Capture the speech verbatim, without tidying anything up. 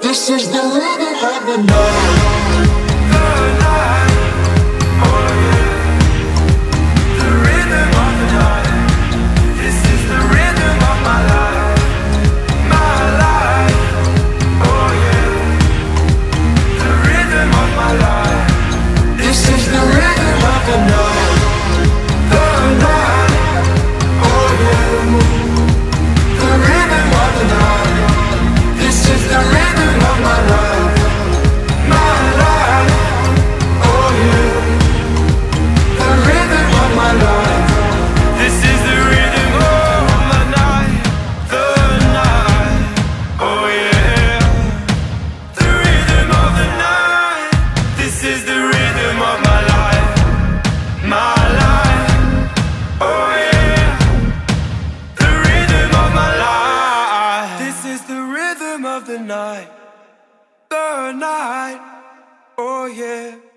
This is the rhythm of the night. The night, oh yeah. The rhythm of the night. This is the rhythm of my life, my life, oh yeah. The rhythm of my life. This is the rhythm of the night. The night, oh yeah. The rhythm of the night. This is the rhythm of my life. My life, oh yeah. The rhythm of my life. This is the rhythm of the night, the night, oh yeah. The rhythm of the night. This is the rhythm of my life, my life, oh yeah. The rhythm of my life. This is the rhythm of the night, the night, oh yeah.